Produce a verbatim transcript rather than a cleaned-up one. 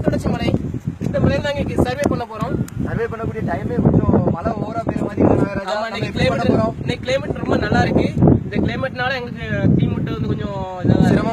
தொடர்ச்சி மலை. இந்த மலையில நாங்க இங்க சர்வே பண்ண போறோம். சர்வே பண்ணக்கூடிய டைமே கொஞ்சம் மழை ஓவரா பெய்யுற மாதிரி இருக்கு. ஆமா, இன்னைக்கு கிளைமேட் ரொம்ப நல்லா இருக்கு. இந்த கிளைமேட்னால எங்களுக்கு டீம் மட்டும் வந்து கொஞ்சம்